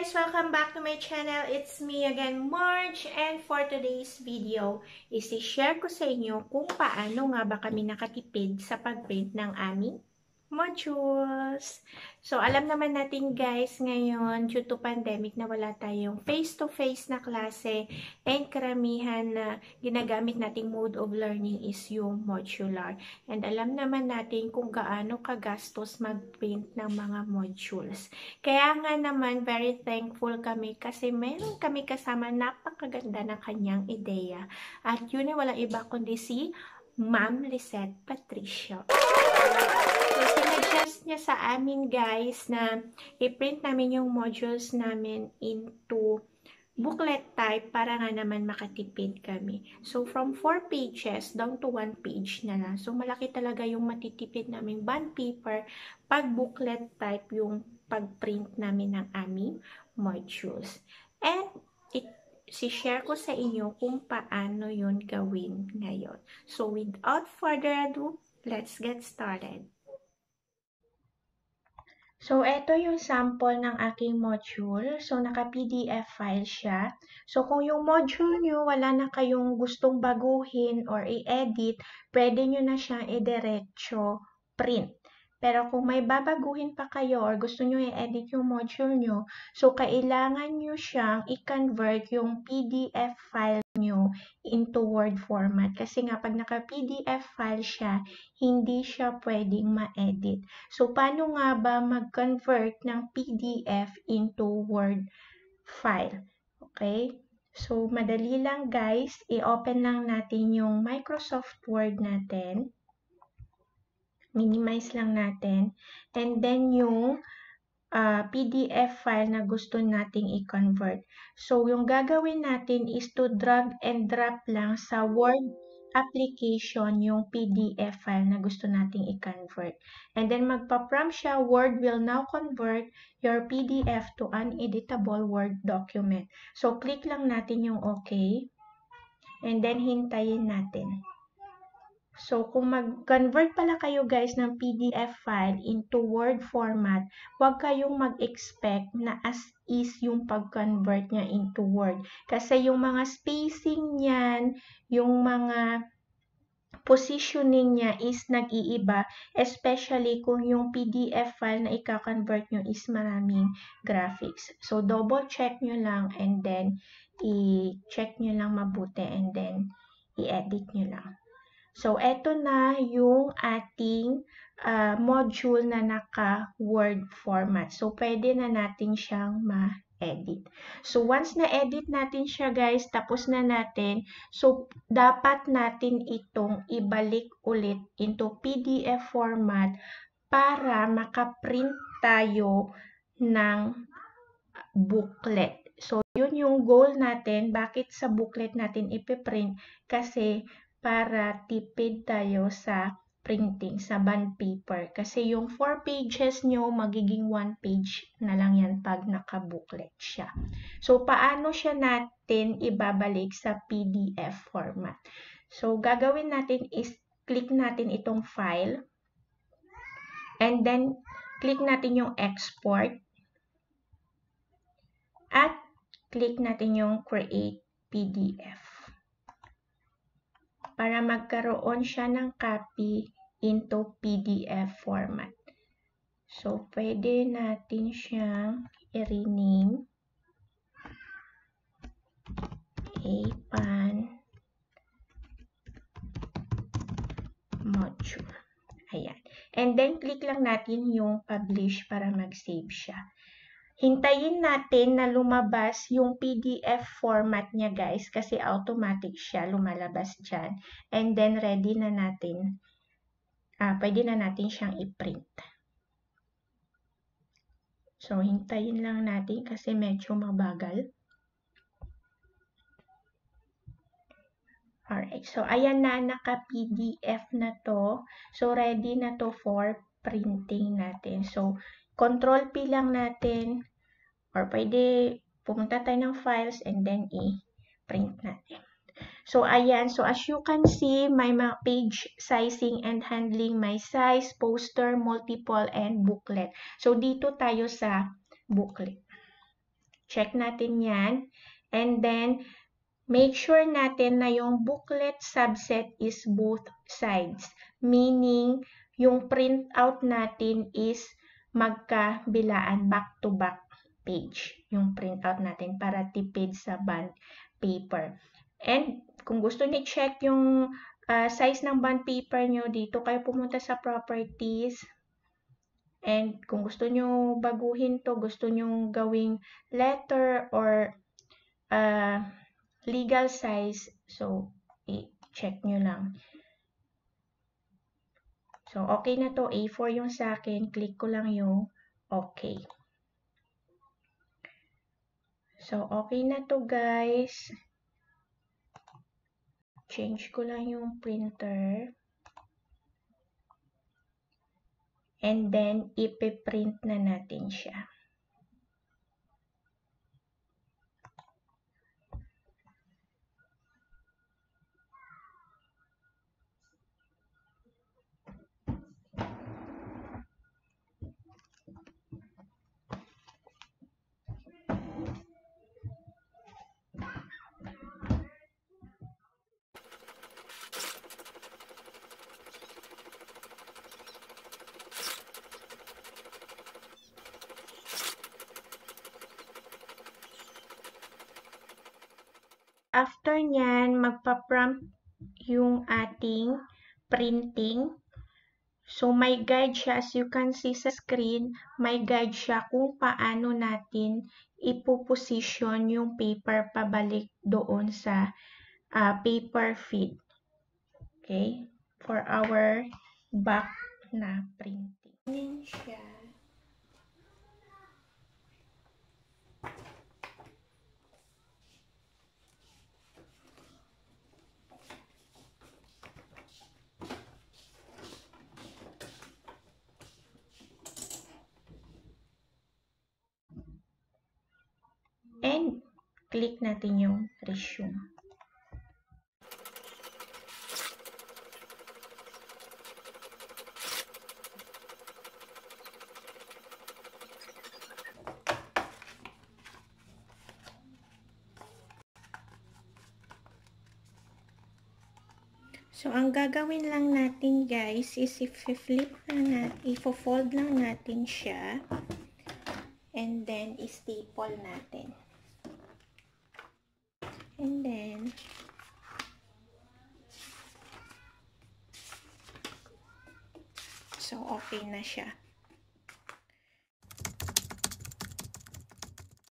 guys! Welcome back to my channel. It's me again, Marge. And for today's video, isi-share ko sa inyo kung paano nga ba kami nakatipid sa pag-print ng aming modules. So, alam naman natin guys, ngayon, due to pandemic na wala tayong face-to-face na klase and karamihan na ginagamit nating mode of learning is yung modular. And alam naman natin kung gaano kagastos mag-print ng mga modules. Kaya nga naman, very thankful kami kasi meron kami kasama napakaganda ng kanyang ideya. At yun ay walang iba kundi si Ma'am Lisette Patricio. So, sinuggest niya sa amin guys na i-print namin yung modules namin into booklet type para nga naman makatipid kami. So, from 4 pages down to 1 page na lang. So, malaki talaga yung matitipid namin bond paper pag booklet type yung pag-print namin ng aming modules. And, si-share ko sa inyo kung paano yun gawin ngayon. So, without further ado, let's get started. So, ito yung sample ng aking module. So, naka-PDF file siya. So, kung yung module nyo, wala na kayong gustong baguhin or i-edit, pwede nyo na siyang i-diretso print. Pero kung may babaguhin pa kayo or gusto nyo i-edit yung module nyo, so, kailangan nyo siyang i-convert yung PDF file nyo into Word format. Kasi nga, pag naka-PDF file siya, hindi siya pwedeng ma-edit. So, paano nga ba mag-convert ng PDF into Word file? Okay? So, madali lang guys. I-open lang natin yung Microsoft Word natin. Minimize lang natin. And then yung PDF file na gusto nating i-convert. So, yung gagawin natin is to drag and drop lang sa Word application yung PDF file na gusto nating i-convert. And then, magpa-prompt siya, Word will now convert your PDF to an editable Word document. So, click lang natin yung OK. And then, hintayin natin. So, kung mag-convert pala kayo guys ng PDF file into Word format, huwag kayong mag-expect na as is yung pag-convert niya into Word. Kasi yung mga spacing niyan, yung mga positioning niya is nag-iiba, especially kung yung PDF file na i-convert nyo is maraming graphics. So, double check nyo lang and then i-check nyo lang mabuti and then i-edit nyo lang. So, eto na yung ating module na naka-Word format. So, pwede na natin siyang ma-edit. So, once na-edit natin siya guys, tapos na natin. So, dapat natin itong ibalik ulit into PDF format para makaprint tayo ng booklet. So, yun yung goal natin. Bakit sa booklet natin ipiprint? Kasi para tipid tayo sa printing, sa bond paper. Kasi yung 4 pages nyo, magiging 1 page na lang yan pag naka-booklet siya. So, paano siya natin ibabalik sa PDF format? So, gagawin natin is, click natin itong file. And then, click natin yung export. At, click natin yung create PDF. Para magkaroon siya ng copy into PDF format. So, pwede natin siyang i-rename APAN module. Ayan. And then, click lang natin yung publish para mag-save siya. Hintayin natin na lumabas yung PDF format niya guys kasi automatic siya lumalabas dyan. And then ready na natin, pwede na natin siyang i-print. So hintayin lang natin kasi medyo mabagal. Alright, so ayan na, naka-PDF na to. So ready na to for printing natin. So Control P lang natin or pwede pumunta tayo ng files and then i-print natin. So, ayan. So, as you can see, may mga page sizing and handling, may size, poster, multiple, and booklet. So, dito tayo sa booklet. check natin yan. And then, make sure natin na yung booklet subset is both sides. Meaning, yung printout natin is magkabilaan, back-to-back page. Yung printout natin para tipid sa bond paper. And kung gusto niyo check yung size ng bond paper nyo, dito kayo pumunta sa properties. And kung gusto nyo baguhin to, gusto nyo gawing letter or legal size, so i-check nyo lang. So, okay na to. A4 yung sa akin. Click ko lang yung okay. So, okay na to guys. Change ko lang yung printer. And then, ipiprint na natin siya. After nyan, magpa-prompt yung ating printing. So, may guide siya. As you can see sa screen, may guide siya kung paano natin ipoposition yung paper pabalik doon sa paper feed. Okay? For our back na printing. Yan siya. And click natin yung resume. So, ang gagawin lang natin guys is i-flip lang natin, i-fold lang natin siya. And then, i-staple natin. And then, so, okay na siya.